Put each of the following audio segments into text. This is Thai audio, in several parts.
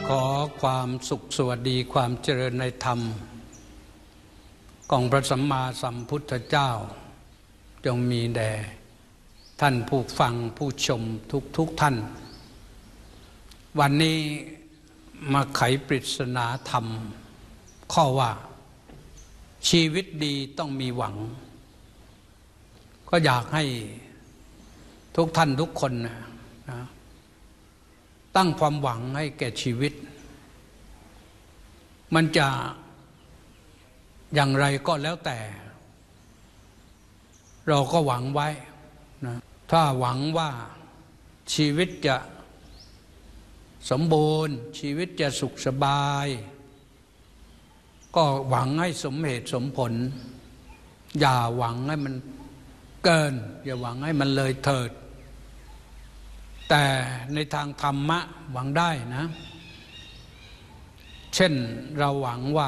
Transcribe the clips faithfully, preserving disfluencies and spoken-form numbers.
ขอความสุขสวัสดีความเจริญในธรรมของพระสัมมาสัมพุทธเจ้าจงมีแด่ท่านผู้ฟังผู้ชมทุกทุกท่านวันนี้มาไขปริศนาธรรมข้อว่าชีวิตดีต้องมีหวังก็อยากให้ทุกท่านทุกคนนะตั้งความหวังให้แก่ชีวิตมันจะอย่างไรก็แล้วแต่เราก็หวังไว้นะถ้าหวังว่าชีวิตจะสมบูรณ์ชีวิตจะสุขสบายก็หวังให้สมเหตุสมผลอย่าหวังให้มันเกินอย่าหวังให้มันเลยเถิดแต่ในทางธรรมะหวังได้นะเช่นเราหวังว่า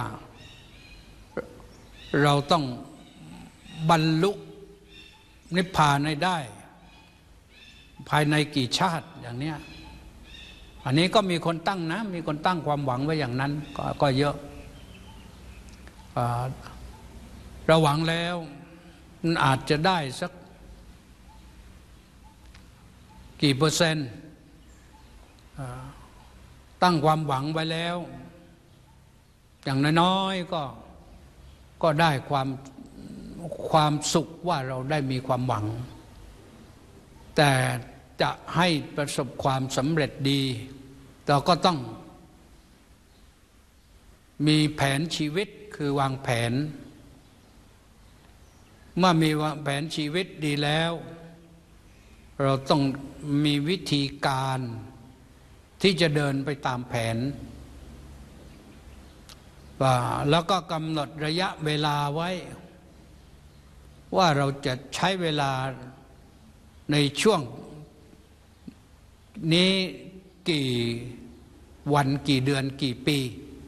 เราต้องบรรลุนิพพานให้ได้ภายในกี่ชาติอย่างเนี้ยอันนี้ก็มีคนตั้งนะมีคนตั้งความหวังไว้อย่างนั้นก็, ก็เยอะเราหวังแล้วมันอาจจะได้สักกี่เปอร์เซ็นต์ตั้งความหวังไว้แล้วอย่างน้อยๆก็ก็ได้ความความสุขว่าเราได้มีความหวังแต่จะให้ประสบความสำเร็จดีเราก็ต้องมีแผนชีวิตคือวางแผนเมื่อมีวางแผนชีวิตดีแล้วเราต้องมีวิธีการที่จะเดินไปตามแผนแล้วก็กำหนดระยะเวลาไว้ว่าเราจะใช้เวลาในช่วงนี้กี่วันกี่เดือนกี่ปี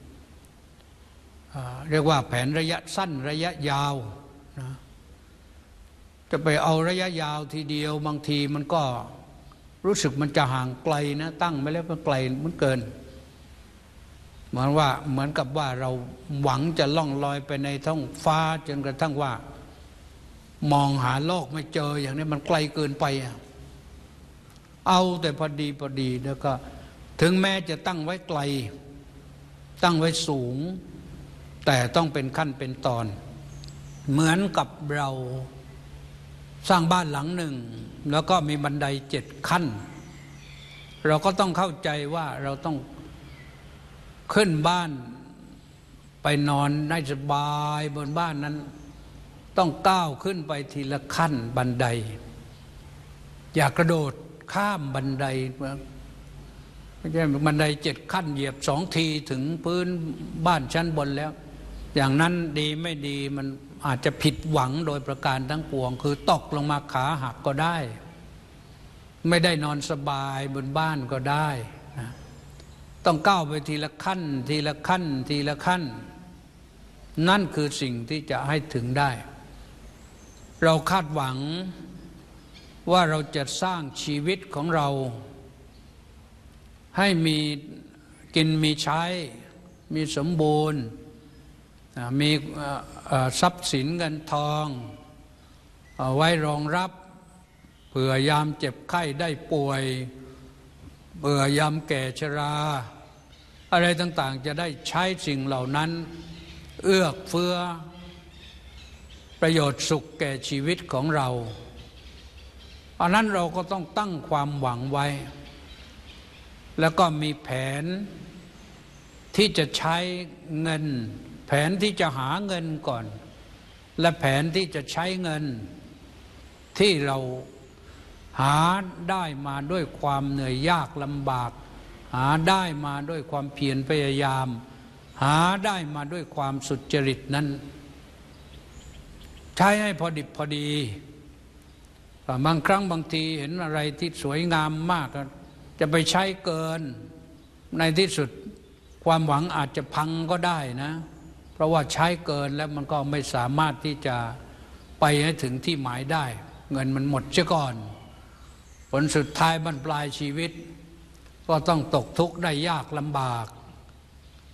เรียกว่าแผนระยะสั้นระยะยาวนะจะไปเอาระยะยาวทีเดียวบางทีมันก็รู้สึกมันจะห่างไกลนะตั้งไปแล้วมันไกลมันเกินเหมือนว่าเหมือนกับว่าเราหวังจะล่องลอยไปในท้องฟ้าจนกระทั่งว่ามองหาโลกไม่เจออย่างนี้มันไกลเกินไปเอาแต่พอดีพอดีแล้วก็ถึงแม้จะตั้งไว้ไกลตั้งไว้สูงแต่ต้องเป็นขั้นเป็นตอนเหมือนกับเราสร้างบ้านหลังหนึ่งแล้วก็มีบันไดเจ็ดขั้นเราก็ต้องเข้าใจว่าเราต้องขึ้นบ้านไปนอนได้สบายบนบ้านนั้นต้องก้าวขึ้นไปทีละขั้นบันไดอย่ากระโดดข้ามบันไดไม่ใช่บันไดเจ็ดขั้นเหยียบสองทีถึงพื้นบ้านชั้นบนแล้วอย่างนั้นดีไม่ดีมันอาจจะผิดหวังโดยประการทั้งปวงคือตกลงมาขาหักก็ได้ไม่ได้นอนสบายบนบ้านก็ได้นะต้องก้าวไปทีละขั้นทีละขั้นทีละขั้นนั่นคือสิ่งที่จะให้ถึงได้เราคาดหวังว่าเราจะสร้างชีวิตของเราให้มีกินมีใช้มีสมบูรณ์มีทรัพย์สินเงินทองไว้รองรับเผื่อยามเจ็บไข้ได้ป่วยเผื่อยามแก่ชราอะไรต่างๆจะได้ใช้สิ่งเหล่านั้นเอื้อเฟื้อประโยชน์สุขแก่ชีวิตของเราอันนั้นเราก็ต้องตั้งความหวังไว้แล้วก็มีแผนที่จะใช้เงินแผนที่จะหาเงินก่อนและแผนที่จะใช้เงินที่เราหาได้มาด้วยความเหนื่อยยากลำบากหาได้มาด้วยความเพียรพยายามหาได้มาด้วยความสุจริตนั้นใช้ให้พอดิบพอดีบางครั้งบางทีเห็นอะไรที่สวยงามมากจะไปใช้เกินในที่สุดความหวังอาจจะพังก็ได้นะเพราะว่าใช้เกินแล้วมันก็ไม่สามารถที่จะไปให้ถึงที่หมายได้เงินมันหมดเสียก่อนผลสุดท้ายบรรปลายชีวิตก็ต้องตกทุกข์ได้ยากลำบาก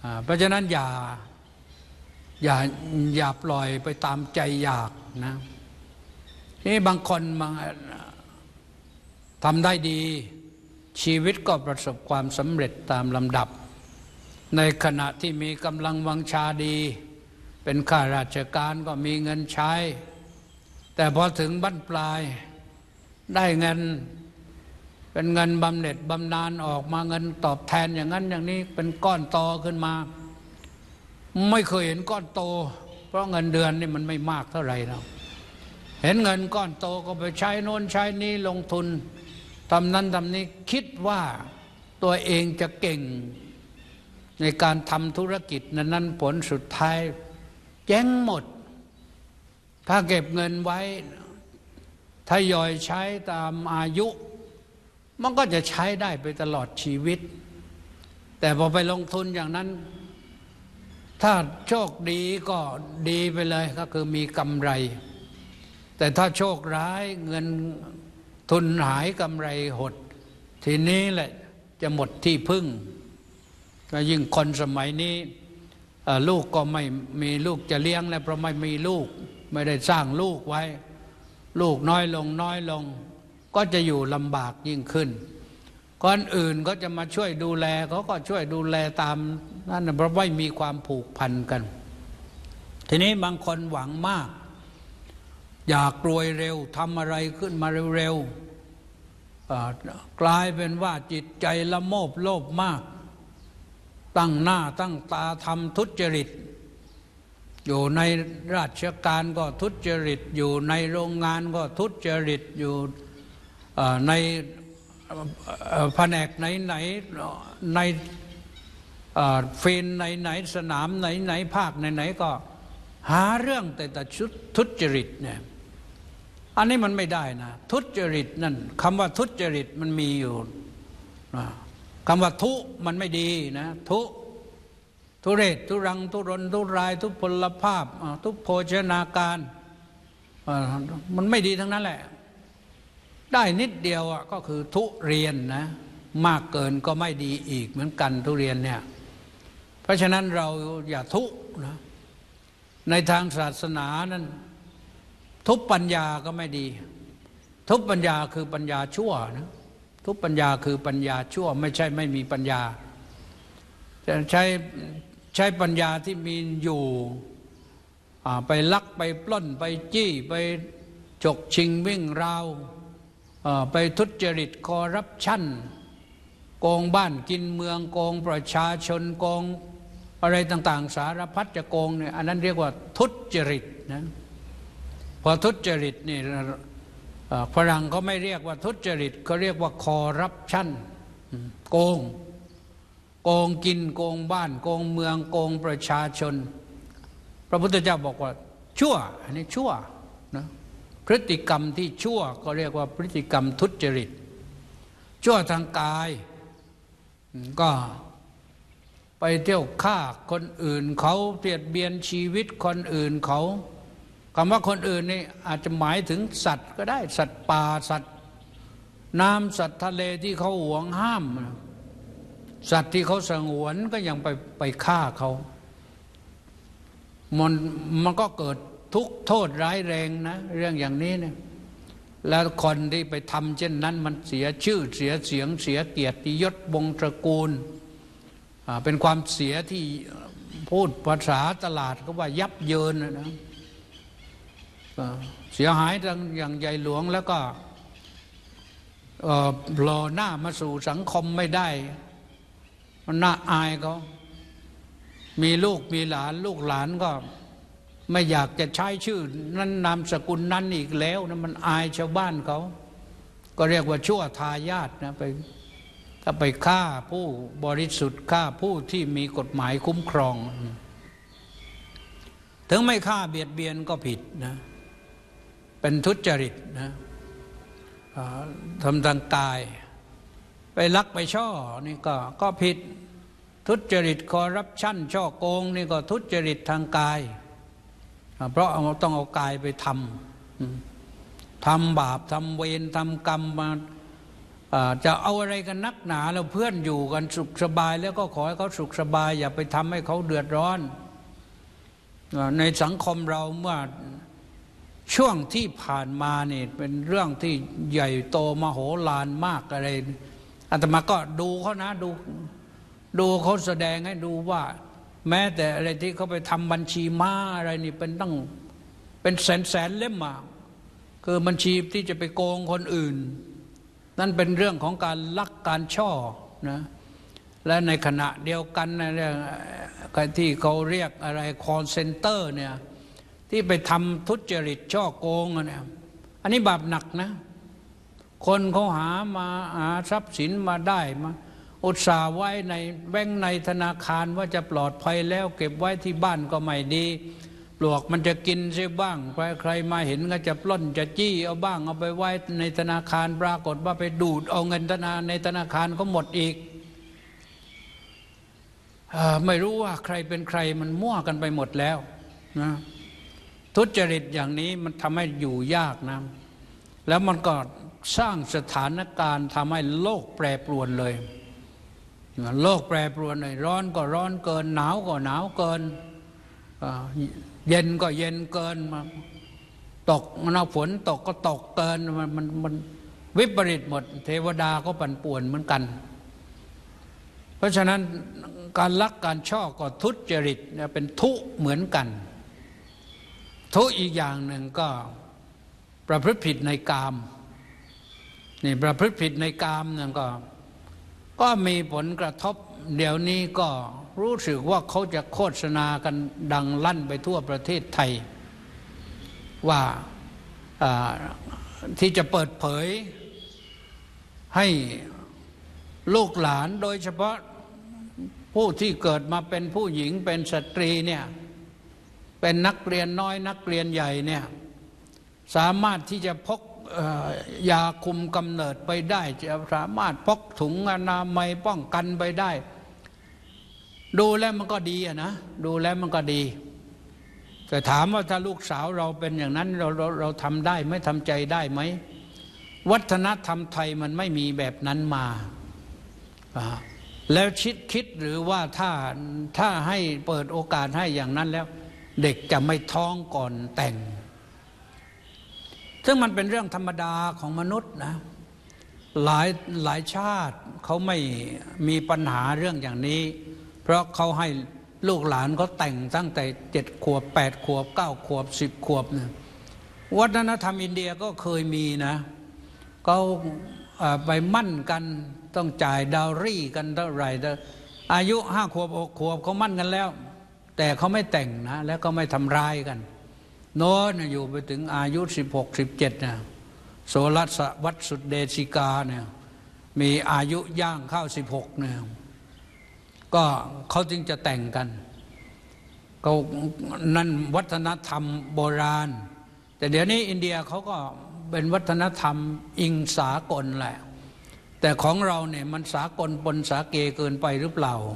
เพราะฉะนั้นอย่าอย่าอย่าปล่อยไปตามใจอยากนะนี่บางคนบางทำได้ดีชีวิตก็ประสบความสำเร็จตามลำดับในขณะที่มีกำลังวังชาดีเป็นข้าราชการก็มีเงินใช้แต่พอถึงบั้นปลายได้เงินเป็นเงินบำเหน็จบำนาญออกมาเงินตอบแทนอย่างนั้นอย่างนี้เป็นก้อนโตขึ้นมาไม่เคยเห็นก้อนโตเพราะเงินเดือนนี่มันไม่มากเท่าไหร่แล้วเห็นเงินก้อนโตก็ไปใช้โน้นใช้นี้ลงทุนทำนั้นทำนี้คิดว่าตัวเองจะเก่งในการทำธุรกิจนั้นนั้นผลสุดท้ายแจ้งหมดถ้าเก็บเงินไว้ทยอยใช้ตามอายุมันก็จะใช้ได้ไปตลอดชีวิตแต่พอไปลงทุนอย่างนั้นถ้าโชคดีก็ดีไปเลยก็คือมีกำไรแต่ถ้าโชคร้ายเงินทุนหายกำไรหดทีนี้แหละจะหมดที่พึ่งก็ยิ่งคนสมัยนี้ลูกก็ไม่มีลูกจะเลี้ยงแล้วเพราะไม่มีลูกไม่ได้สร้างลูกไว้ลูกน้อยลงน้อยลงก็จะอยู่ลำบากยิ่งขึ้นคนอื่นก็จะมาช่วยดูแลเขาก็ช่วยดูแลตามนั่นเพราะไม่มีความผูกพันกันทีนี้บางคนหวังมากอยากรวยเร็วทำอะไรขึ้นมาเร็วๆกลายเป็นว่าจิตใจละโมบโลภมากตั้งหน้าตั้งตาทำทุจริตอยู่ในราชการก็ทุจริตอยู่ในโรงงานก็ทุจริตอยู่ในแผนกไหนไหนในฟินไหนไหนสนามไหนไหนภาคไหนไหนก็หาเรื่องแต่แต่ชุดทุจริตเนี่ยอันนี้มันไม่ได้นะทุจริตนั่นคำว่าทุจริตมันมีอยู่คำว่าทุมันไม่ดีนะทุทุเรศทุรังทุรนทุรายทุพพลภาพทุพโภชนาการมันไม่ดีทั้งนั้นแหละได้นิดเดียวก็คือทุเรียนนะมากเกินก็ไม่ดีอีกเหมือนกันทุเรียนเนี่ยเพราะฉะนั้นเราอย่าทุนะในทางศาสนานั้นทุบปัญญาก็ไม่ดีทุบปัญญาคือปัญญาชั่วนะทุบปัญญาคือปัญญาชั่วไม่ใช่ไม่มีปัญญาจะใช้ใช้ปัญญาที่มีอยู่ไปลักไปปล้นไปจี้ไปฉกชิงวิ่งราวไปทุจริตคอร์รัปชันโกงบ้านกินเมืองโกงประชาชนโกงอะไรต่างๆสารพัดจะโกงเนี่ยอันนั้นเรียกว่าทุจริตนะพอทุจริตนี่ฝรั่งเขาไม่เรียกว่าทุจริตเขาเรียกว่าคอร์รัปชันโกงโกงกินโกงบ้านโกงเมืองโกงประชาชนพระพุทธเจ้าบอกว่าชั่วอันนี้ชั่วนะพฤติกรรมที่ชั่วก็เรียกว่าพฤติกรรมทุจริตชั่วทางกายก็ไปเที่ยวฆ่าคนอื่นเขาเบียดเบียนชีวิตคนอื่นเขาคำว่าคนอื่นนี่อาจจะหมายถึงสัตว์ก็ได้สัตว์ป่าสัตว์น้ำสัตว์ทะเลที่เขาหวงห้ามสัตว์ที่เขาสงวนก็ยังไปไปฆ่าเขามันมันก็เกิดทุกโทษร้ายแรงนะเรื่องอย่างนี้เนี่ยแล้วคนที่ไปทำเช่นนั้นมันเสียชื่อเสียเสียงเสียเกียรติยศวงศ์ตระกูลเป็นความเสียที่พูดภาษาตลาดก็ว่ายับเยินนะเสียหายอย่างใหญ่หลวงแล้วก็หล่อหน้ามาสู่สังคมไม่ได้มันน่าอายเขามีลูกมีหลานลูกหลานก็ไม่อยากจะใช้ชื่อนั้นนามสกุลนั้นอีกแล้วนะมันอายชาวบ้านเขาก็เรียกว่าชั่วทายาทนะไปถ้าไปฆ่าผู้บริสุทธิ์ฆ่าผู้ที่มีกฎหมายคุ้มครองถึงไม่ฆ่าเบียดเบียนก็ผิดนะเป็นทุจริตนะทำทางกายไปลักไปช่อนี่ก็ก็ผิดทุจริตคอร์รัปชันช่อโกงนี่ก็ทุจริตทางกายเพราะเอาต้องเอากายไปทำทำบาปทำเวรทำกรรมมาจะเอาอะไรกันนักหนาเราเพื่อนอยู่กันสุขสบายแล้วก็ขอให้เขาสุขสบายอย่าไปทำให้เขาเดือดร้อนในสังคมเราเมื่อช่วงที่ผ่านมานี่เป็นเรื่องที่ใหญ่โตมโหฬารมากอะไรอาตมาก็ดูเขานะดูดูเขาแสดงให้ดูว่าแม้แต่อะไรที่เขาไปทำบัญชีม้าอะไรนี่เป็นตั้งเป็นแสนแสนเล่มมาคือบัญชีที่จะไปโกงคนอื่นนั่นเป็นเรื่องของการลักการช่อนะและในขณะเดียวกันนะเรื่องที่เขาเรียกอะไรคอลเซ็นเตอร์เนี่ยที่ไปทำทุจริตช่อโกงเนี่ยอันนี้บาปหนักนะคนเขาหามาหาทรัพย์สินมาได้มาอุตส่าห์ไว้ในแบงก์ในธนาคารว่าจะปลอดภัยแล้วเก็บไว้ที่บ้านก็ไม่ดีปลวกมันจะกินเสียบ้างใครใครมาเห็นก็จะปล้นจะจี้เอาบ้างเอาไปไว้ในธนาคารปรากฏว่าไปดูดเอาเงินธนาในธนาคารก็หมดอีกไม่รู้ว่าใครเป็นใครมันมั่วกันไปหมดแล้วนะทุจริตอย่างนี้มันทำให้อยู่ยากนะแล้วมันก็สร้างสถานการณ์ทำให้โลกแปรปรวนเลยโลกแปรปรวนเลยร้อนก็ร้อนเกินหนาวก็หนาวเกินเย็นก็เย็นเกินมาตกมันเอาฝนตกก็ตกเกินมันมันมันวิปริตหมดเทวดาก็ปั่นป่วนเหมือนกันเพราะฉะนั้นการลักการช่อก็ทุจริตเป็นทุเหมือนกันทุอีกอย่างหนึ่งก็ประพฤติผิดในกามนี่ประพฤติผิดในกามนั่นก็ก็มีผลกระทบเดี๋ยวนี้ก็รู้สึกว่าเขาจะโฆษณากันดังลั่นไปทั่วประเทศไทยว่าที่จะเปิดเผยให้ลูกหลานโดยเฉพาะผู้ที่เกิดมาเป็นผู้หญิงเป็นสตรีเนี่ยเป็นนักเรียนน้อยนักเรียนใหญ่เนี่ยสามารถที่จะพกยาคุมกำเนิดไปได้จะสามารถพกถุงอนามัยป้องกันไปได้ดูแล้วมันก็ดีอะนะดูแล้วมันก็ดีแต่ถามว่าถ้าลูกสาวเราเป็นอย่างนั้นเราเราเราทำได้ไหมทำใจได้ไหมวัฒนธรรมไทยมันไม่มีแบบนั้นมาแล้วคิดคิดหรือว่าถ้าถ้าให้เปิดโอกาสให้อย่างนั้นแล้วเด็กจะไม่ท้องก่อนแต่งซึ่งมันเป็นเรื่องธรรมดาของมนุษย์นะหลายหลายชาติเขาไม่มีปัญหาเรื่องอย่างนี้เพราะเขาให้ลูกหลานเขาแต่งตั้งแต่เจ็ดขวบแปดขวบเก้าขวบสิบขวบนะวัฒนธรรมอินเดียก็เคยมีนะเขาไปมั่นกันต้องจ่ายดาวรี่กันเท่าไหร่อายุห้าขวบหกขวบเขามั่นกันแล้วแต่เขาไม่แต่งนะแล้วก็ไม่ทำร้ายกันโน้นอยู่ไปถึงอายุสิบหกสิบเจ็ดนะโสรัสวัตสุเดชิกาเนี่ยมีอายุย่างเข้าสิบหกเนี่ยก็เขาจึงจะแต่งกันก็นั่นวัฒนธรรมโบราณแต่เดี๋ยวนี้อินเดียเขาก็เป็นวัฒนธรรมอิงสากลแหละแต่ของเราเนี่ยมันสากลปนสาเกเกินไปหรือเปล่า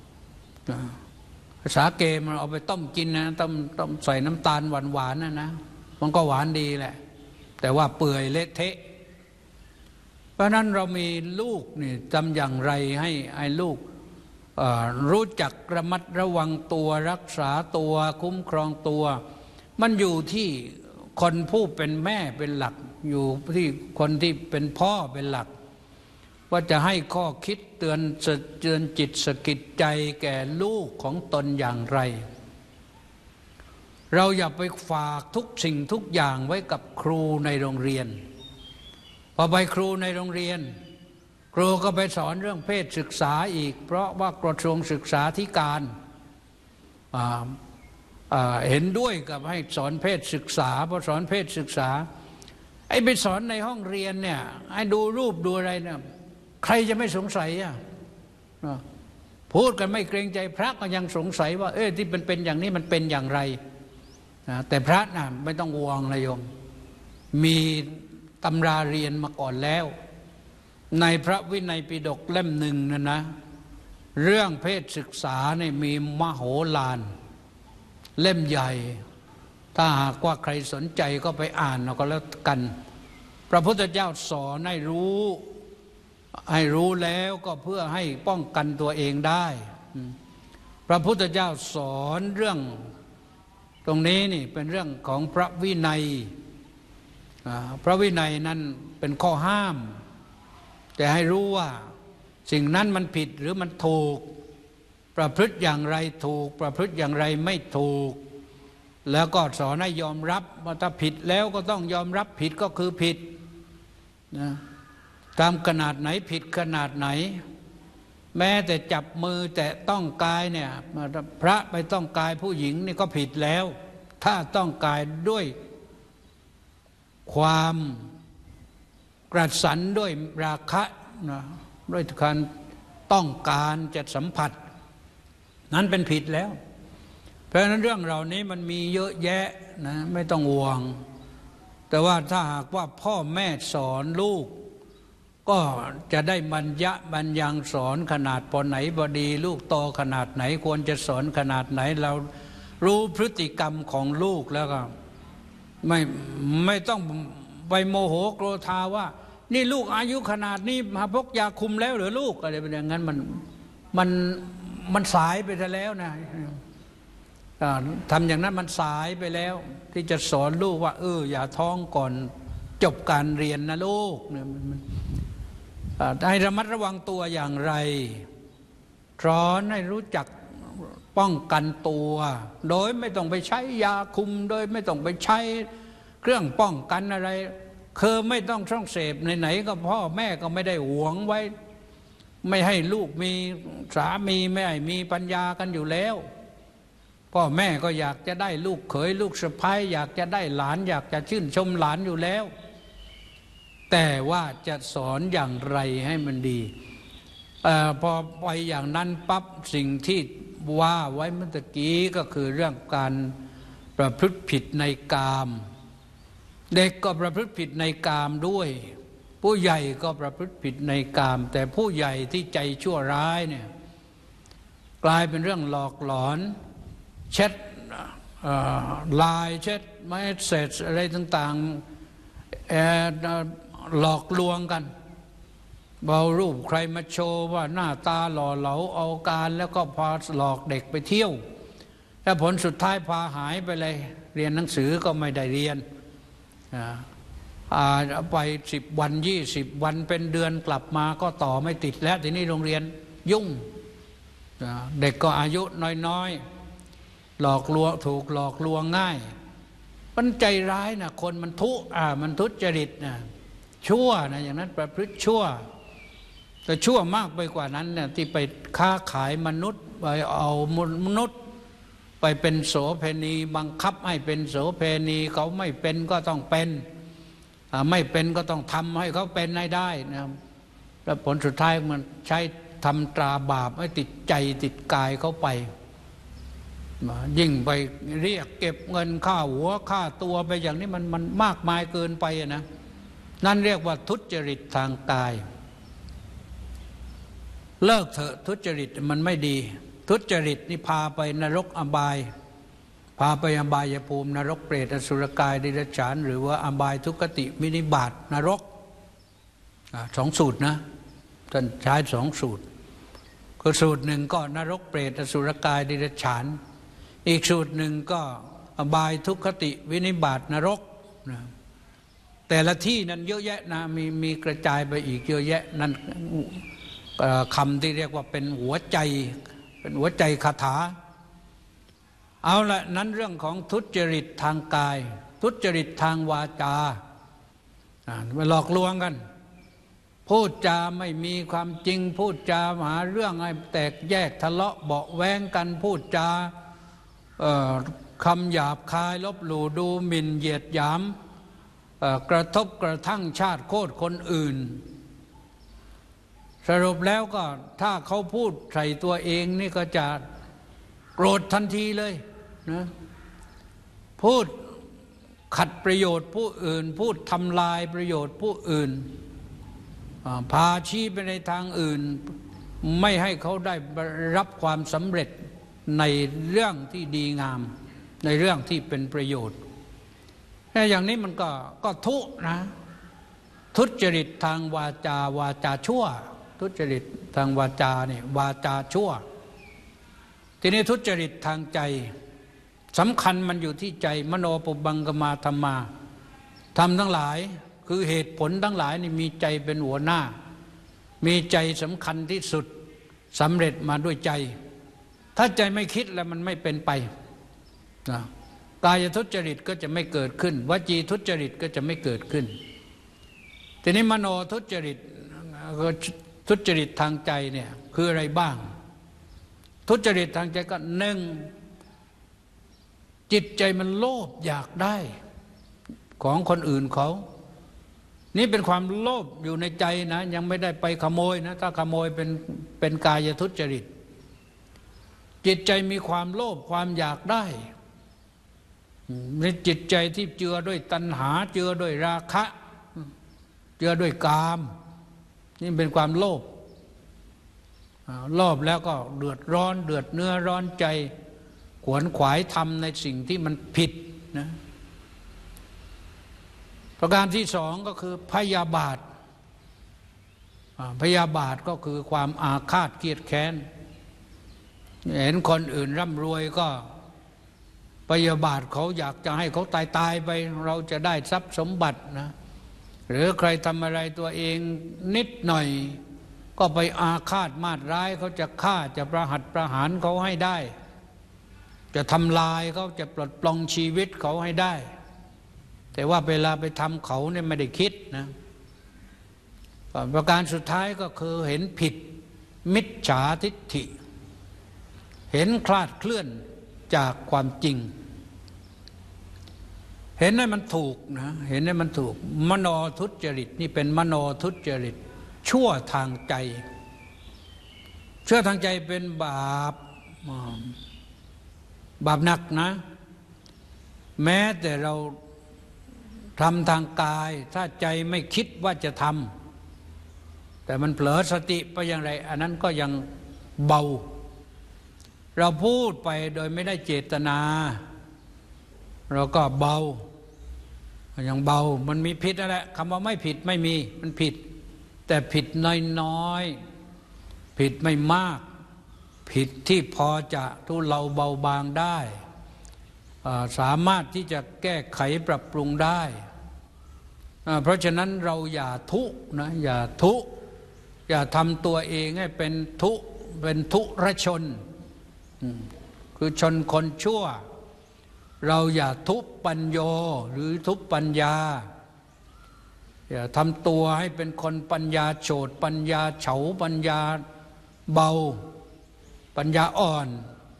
สาเกมันเอาไปต้มกินนะต้มต้มใส่น้ำตาลหวานๆนะนะมันก็หวานดีแหละแต่ว่าเปื่อยเละเทะเพราะนั้นเรามีลูกนี่ทำอย่างไรให้ไอ้ลูกรู้จักระมัดระวังตัวรักษาตัวคุ้มครองตัวมันอยู่ที่คนผู้เป็นแม่เป็นหลักอยู่ที่คนที่เป็นพ่อเป็นหลักว่าจะให้ข้อคิดเตือนเตือนจิตสะกิดใจแก่ลูกของตนอย่างไรเราอย่าไปฝากทุกสิ่งทุกอย่างไว้กับครูในโรงเรียนพอไปครูในโรงเรียนครูก็ไปสอนเรื่องเพศศึกษาอีกเพราะว่ากระทรวงศึกษาธิการเห็นด้วยกับให้สอนเพศศึกษาพอสอนเพศศึกษาไอ้ไปสอนในห้องเรียนเนี่ยให้ดูรูปดูอะไรเนี่ยใครจะไม่สงสัยอ่ะพูดกันไม่เกรงใจพระก็ยังสงสัยว่าเออที่เป็นเป็นอย่างนี้มันเป็นอย่างไรนะแต่พระน่ะไม่ต้องห่วงเลยโยมมีตำราเรียนมาก่อนแล้วในพระวินัยปิฎกเล่มหนึ่งนะนะเรื่องเพศศึกษาเนี่ยมีมโหฬารเล่มใหญ่ถ้าหากว่าใครสนใจก็ไปอ่านเอาก็แล้วกันพระพุทธเจ้าสอนให้รู้ให้รู้แล้วก็เพื่อให้ป้องกันตัวเองได้พระพุทธเจ้าสอนเรื่องตรงนี้นี่เป็นเรื่องของพระวินัยพระวินัยนั้นเป็นข้อห้ามแต่ให้รู้ว่าสิ่งนั้นมันผิดหรือมันถูกประพฤติอย่างไรถูกประพฤติอย่างไรไม่ถูกแล้วก็สอนให้ยอมรับว่าถ้าผิดแล้วก็ต้องยอมรับผิดก็คือผิดนะตามขนาดไหนผิดขนาดไหนแม้แต่จับมือแต่ต้องกายเนี่ยพระไปต้องกายผู้หญิงนี่ก็ผิดแล้วถ้าต้องกายด้วยความกระสันด้วยราคะนะด้วยการต้องการจะสัมผัสนั้นเป็นผิดแล้วเพราะฉะนั้นเรื่องเหล่านี้มันมีเยอะแยะนะไม่ต้องห่วงแต่ว่าถ้าหากว่าพ่อแม่สอนลูกก็จะได้บรรยะบรรยังสอนขนาดปไหนบดีลูกโตขนาดไหนควรจะสอนขนาดไหนเรารู้พฤติกรรมของลูกแล้วก็ไม่ไม่ต้องไปโมโหโกรธาว่านี่ลูกอายุขนาดนี้มาพกยาคุมแล้วหรือลูกอะไรเป็นอย่างนั้นมันมันมันสายไปแล้วนะทำอย่างนั้นมันสายไปแล้วที่จะสอนลูกว่าเอออย่าท้องก่อนจบการเรียนนะลูกเนี่ยมันให้ระมัดระวังตัวอย่างไรสอนให้รู้จักป้องกันตัวโดยไม่ต้องไปใช้ยาคุมโดยไม่ต้องไปใช้เครื่องป้องกันอะไรคือไม่ต้องช่องเสพไหนๆก็พ่อแม่ก็ไม่ได้หวงไว้ไม่ให้ลูกมีสามีไม่ให้มีปัญญากันอยู่แล้วพ่อแม่ก็อยากจะได้ลูกเขยลูกสะใภ้อยากจะได้หลานอยากจะชื่นชมหลานอยู่แล้วแต่ว่าจะสอนอย่างไรให้มันดีเอ่อพอไปอย่างนั้นปั๊บสิ่งที่ว่าไว้เมื่อกี้ก็คือเรื่องการประพฤติผิดในกามเด็กก็ประพฤติผิดในกามด้วยผู้ใหญ่ก็ประพฤติผิดในกามแต่ผู้ใหญ่ที่ใจชั่วร้ายเนี่ยกลายเป็นเรื่องหลอกหลอนแชทไลน์แชทเมสเสจอะไรต่างๆหลอกลวงกันเบารูปใครมาโชว์ว่าหน้าตาหล่อเหลาเอาการแล้วก็พาหลอกเด็กไปเที่ยวแล้วผลสุดท้ายพาหายไปเลยเรียนหนังสือก็ไม่ได้เรียนเอาไปสิบวันยี่สิบวันเป็นเดือนกลับมาก็ต่อไม่ติดแล้วทีนี้โรงเรียนยุ่งเด็กก็อายุน้อยๆหลอกลวงถูกหลอกลวงง่ายมันใจร้ายนะคนมันทุอ่ามันทุจริตนะชั่วนะอย่างนั้นประพฤติชั่วแต่ชั่วมากไปกว่านั้นเนี่ยที่ไปค้าขายมนุษย์ไปเอามนุษย์ไปเป็นโสเภณีบังคับให้เป็นโสเภณีเขาไม่เป็นก็ต้องเป็นไม่เป็นก็ต้องทำให้เขาเป็นให้ได้นะแล้วผลสุดท้ายมันใช้ทำตราบาปให้ติดใจติดกายเขาไปยิ่งไปเรียกเก็บเงินค่าหัวค่าตัวไปอย่างนี้มันมันมากมายเกินไปนะนั่นเรียกว่าทุจริตทางกายเลิกเถอะทุจริตมันไม่ดีทุจริตนี่พาไปนรกอบายพาไปอบายภูมินรกเปรตอสุรกายเดรัจฉานหรือว่าอบายทุกขติวินิบาตนรกสองสูตรนะท่านใช้สองสูตรคือสูตรหนึ่งก็นรกเปรตอสุรกายเดรัจฉานอีกสูตรหนึ่งก็อบายทุกขติวินิบาตนรกนะแต่ละที่นั้นเยอะแยะนะมีมีกระจายไปอีกเยอะแยะนั่นคำที่เรียกว่าเป็นหัวใจเป็นหัวใจคาถาเอาละนั้นเรื่องของทุจริตทางกายทุจริตทางวาจาหลอกลวงกันพูดจาไม่มีความจริงพูดจาหาเรื่องให้แตกแยกทะเลาะเบาะแว้งกันพูดจาคำหยาบคายลบหลู่ดูหมิ่นเหยียดหยามกระทบกระทั่งชาติโคตรคนอื่นสรุปแล้วก็ถ้าเขาพูดใส่ตัวเองนี่ก็จะโกรธทันทีเลยนะพูดขัดประโยชน์ผู้อื่นพูดทำลายประโยชน์ผู้อื่นพาชี้ไปในทางอื่นไม่ให้เขาได้รับความสำเร็จในเรื่องที่ดีงามในเรื่องที่เป็นประโยชน์อย่างนี้มันก็ก็ทุนะทุจริตทางวาจาวาจาชั่วทุจริตทางวาจาเนี่ยวาจาชั่วทีนี้ทุจริตทางใจสำคัญมันอยู่ที่ใจมโนปุบังกมาธรรมาธรรมทั้งหลายคือเหตุผลทั้งหลายนี่มีใจเป็นหัวหน้ามีใจสำคัญที่สุดสำเร็จมาด้วยใจถ้าใจไม่คิดแล้วมันไม่เป็นไปนะกายทุจริตก็จะไม่เกิดขึ้นวจีทุจริตก็จะไม่เกิดขึ้นทีนี้มโนทุจริตทุจริตทางใจเนี่ยคืออะไรบ้างทุจริตทางใจก็หนึ่งจิตใจมันโลภอยากได้ของคนอื่นเขานี่เป็นความโลภอยู่ในใจนะยังไม่ได้ไปขโมยนะถ้าขโมยเป็นเป็นกายทุจริตจิตใจมีความโลภความอยากได้ในจิตใจที่เจือด้วยตัณหาเจือด้วยราคะเจือด้วยกามนี่เป็นความโลภโลภแล้วก็เดือดร้อนเดือดเนื้อร้อนใจขวนขวายทำในสิ่งที่มันผิดนะประการที่สองก็คือพยาบาทพยาบาทก็คือความอาฆาตเกลียดแค้นเห็นคนอื่นร่ำรวยก็พยาบาทเขาอยากจะให้เขาตายตายไปเราจะได้ทรัพย์สมบัตินะหรือใครทำอะไรตัวเองนิดหน่อยก็ไปอาฆาตมาตร้ายเขาจะฆ่าจะประหัตประหารเขาให้ได้จะทำลายเขาจะปลดปล่อยชีวิตเขาให้ได้แต่ว่าเวลาไปทำเขาเนี่ยไม่ได้คิดนะประการสุดท้ายก็คือเห็นผิดมิจฉาทิฏฐิเห็นคลาดเคลื่อนจากความจริงเห็นให้มันถูกนะเห็นให้มันถูกมโนทุจริตนี่เป็นมโนทุจริตชั่วทางใจชั่วทางใจเป็นบาปบาปหนักนะแม้แต่เราทำทางกายถ้าใจไม่คิดว่าจะทำแต่มันเผลอสติไปอย่างไรอันนั้นก็ยังเบาเราพูดไปโดยไม่ได้เจตนาเราก็เบาอย่างเบามันมีผิดนั่นแหละคำว่าไม่ผิดไม่มีมันผิดแต่ผิดน้อยๆผิดไม่มากผิดที่พอจะทุเลาเบาบางได้สามารถที่จะแก้ไขปรับปรุงได้เพราะฉะนั้นเราอย่าทุนะอย่าทุอย่าทำตัวเองให้เป็นทุเป็นทุรชนคือชนคนชั่วเราอย่าทุปัญโยหรือทุปัญญาอย่าทำตัวให้เป็นคนปัญญาโฉดปัญญาเฉาปัญญาเบาปัญญาอ่อน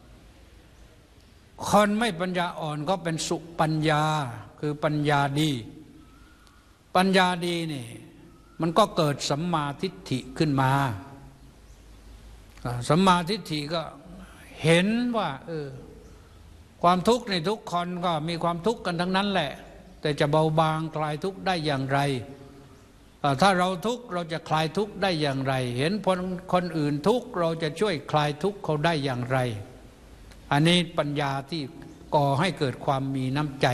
คนไม่ปัญญาอ่อนก็เป็นสุปัญญาคือปัญญาดีปัญญาดีนี่มันก็เกิดสัมมาทิฏฐิขึ้นมาสัมมาทิฏฐิก็เห็นว่าเออความทุกข์ในทุกคนก็มีความทุกข์กันทั้งนั้นแหละแต่จะเบาบางคลายทุกข์ได้อย่างไรถ้าเราทุกข์เราจะคลายทุกข์ได้อย่างไรเห็นคนคนอื่นทุกข์เราจะช่วยคลายทุกข์เขาได้อย่างไรอันนี้ปัญญาที่ก่อให้เกิดความมีน้ำใจ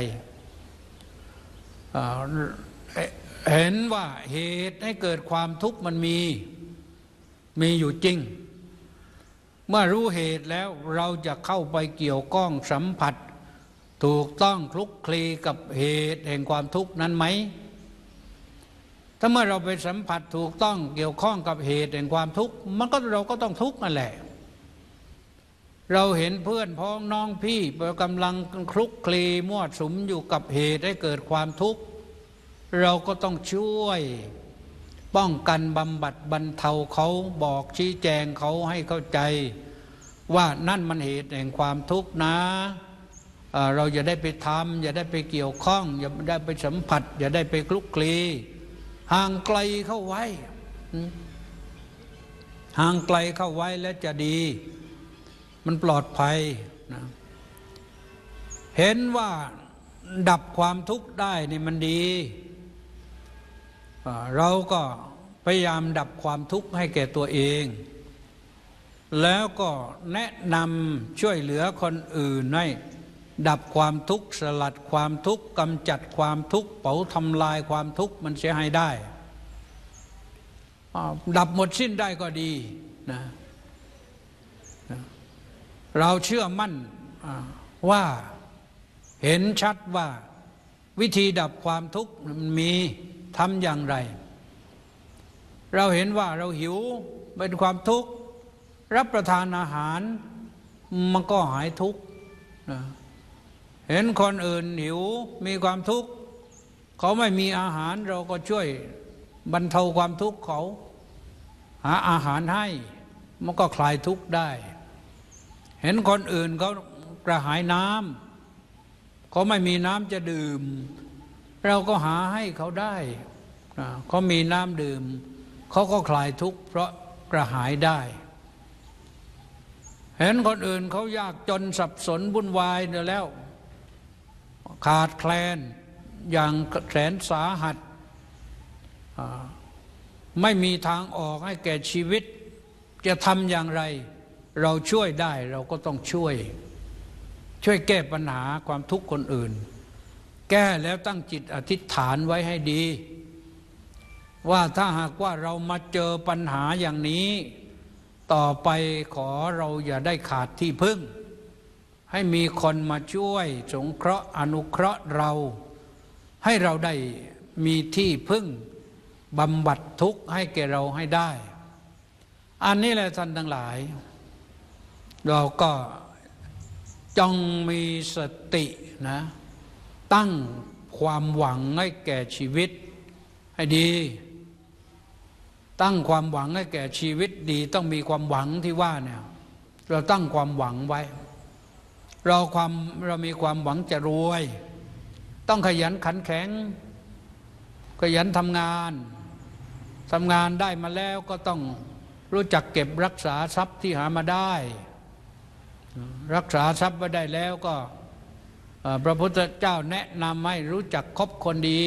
เห็นว่าเหตุให้เกิดความทุกข์มันมีมีอยู่จริงเมื่อรู้เหตุแล้วเราจะเข้าไปเกี่ยวข้องสัมผัสถูกต้องคลุกคลีกับเหตุแห่งความทุกข์นั้นไหมถ้าเมื่อเราไปสัมผัสถูกต้องเกี่ยวข้องกับเหตุแห่งความทุกข์มันก็เราก็ต้องทุกข์นั่นแหละเราเห็นเพื่อนพ้องน้องพี่กำลังคลุกคลีมั่วสุมอยู่กับเหตุให้เกิดความทุกข์เราก็ต้องช่วยป้องกันบำบัดบรรเทาเขาบอกชี้แจงเขาให้เข้าใจว่านั่นมันเหตุแห่งความทุกข์นะเราอย่าได้ไปทำอย่าได้ไปเกี่ยวข้องอย่าได้ไปสัมผัสอย่าได้ไปคลุกคลีห่างไกลเข้าไว้ห่างไกลเข้าไว้แล้วจะดีมันปลอดภัยนะเห็นว่าดับความทุกข์ได้นี่มันดีเราก็พยายามดับความทุกข์ให้แก่ตัวเองแล้วก็แนะนำช่วยเหลือคนอื่นให้ดับความทุกข์สลัดความทุกข์กำจัดความทุกข์เผาทำลายความทุกข์มันเสียให้ได้ดับหมดสิ้นได้ก็ดีนะเราเชื่อมั่นว่าเห็นชัดว่าวิธีดับความทุกข์มันมีทำอย่างไรเราเห็นว่าเราหิวเป็นความทุกข์รับประทานอาหารมันก็หายทุกข์นะเห็นคนอื่นหิวมีความทุกข์เขาไม่มีอาหารเราก็ช่วยบรรเทาความทุกข์เขาหาอาหารให้มันก็คลายทุกข์ได้เห็นคนอื่นเขากระหายน้ำเขาไม่มีน้ำจะดื่มเราก็หาให้เขาได้เขามีน้ำดื่มเขาก็คลายทุกข์เพราะกระหายได้เห็นคนอื่นเขายากจนสับสนวุ่นวายเดี๋ยวแล้วขาดแคลนอย่างแสนสาหัสไม่มีทางออกให้แก่ชีวิตจะทำอย่างไรเราช่วยได้เราก็ต้องช่วยช่วยแก้ปัญหาความทุกข์คนอื่นแก้แล้วตั้งจิตอธิษฐานไว้ให้ดีว่าถ้าหากว่าเรามาเจอปัญหาอย่างนี้ต่อไปขอเราอย่าได้ขาดที่พึ่งให้มีคนมาช่วยสงเคราะห์อนุเคราะห์เราให้เราได้มีที่พึ่งบำบัดทุกข์ให้แก่เราให้ได้อันนี้แหละท่านทั้งหลายเราก็จงมีสตินะตั้งความหวังให้แก่ชีวิตให้ดีตั้งความหวังให้แก่ชีวิตดีต้องมีความหวังที่ว่าเนี่ยเราตั้งความหวังไว้เราความเรามีความหวังจะรวยต้องขยันขันแข็งขยันทำงานทำงานได้มาแล้วก็ต้องรู้จักเก็บรักษาทรัพย์ที่หามาได้รักษาทรัพย์ไว้ได้แล้วก็พระพุทธเจ้าแนะนำให้รู้จักคบคนดี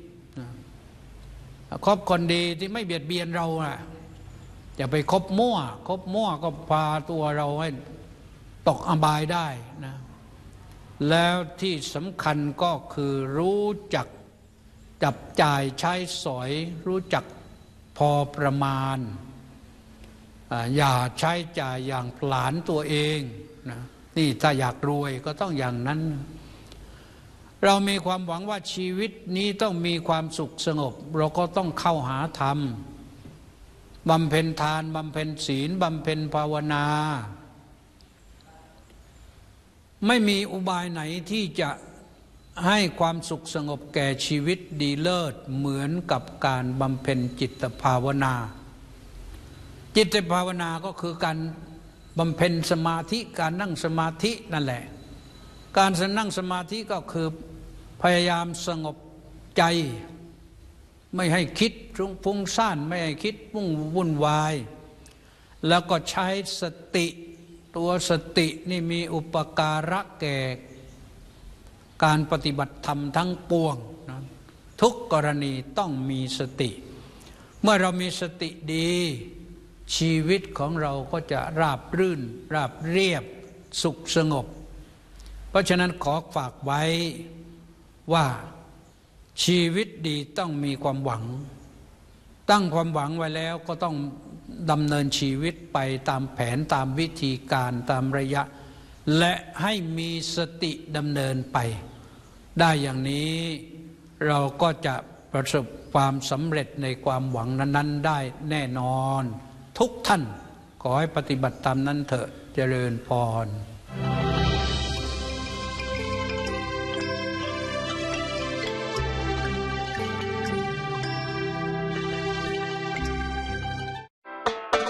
คบคนดีที่ไม่เบียดเบียนเราอ่ะอย่าไปคบมั่วคบมั่วก็พาตัวเราให้ตกอบายได้นะแล้วที่สำคัญก็คือรู้จักจับจ่ายใช้สอยรู้จักพอประมาณอย่าใช้จ่ายอย่างผลาญตัวเองนะนี่ถ้าอยากรวยก็ต้องอย่างนั้นเรามีความหวังว่าชีวิตนี้ต้องมีความสุขสงบเราก็ต้องเข้าหาธรรมบำเพ็ญทานบำเพ็ญศีลบำเพ็ญภาวนาไม่มีอุบายไหนที่จะให้ความสุขสงบแก่ชีวิตดีเลิศเหมือนกับการบำเพ็ญจิตภาวนาจิตภาวนาก็คือการบำเพ็ญสมาธิการนั่งสมาธินั่นแหละการนั่งสมาธิก็คือพยายามสงบใจไม่ให้คิดฟุ้งซ่านไม่ให้คิดวุ่นวุ่นวายแล้วก็ใช้สติตัวสตินี่มีอุปการะแก่การปฏิบัติธรรมทั้งปวงนะทุกกรณีต้องมีสติเมื่อเรามีสติดีชีวิตของเราก็จะราบรื่นราบเรียบสุขสงบเพราะฉะนั้นขอฝากไว้ว่าชีวิตดีต้องมีความหวังตั้งความหวังไว้แล้วก็ต้องดำเนินชีวิตไปตามแผนตามวิธีการตามระยะและให้มีสติดำเนินไปได้อย่างนี้เราก็จะประสบความสำเร็จในความหวังนั้นๆได้แน่นอนทุกท่านขอให้ปฏิบัติตามนั้นเถอะเจริญพร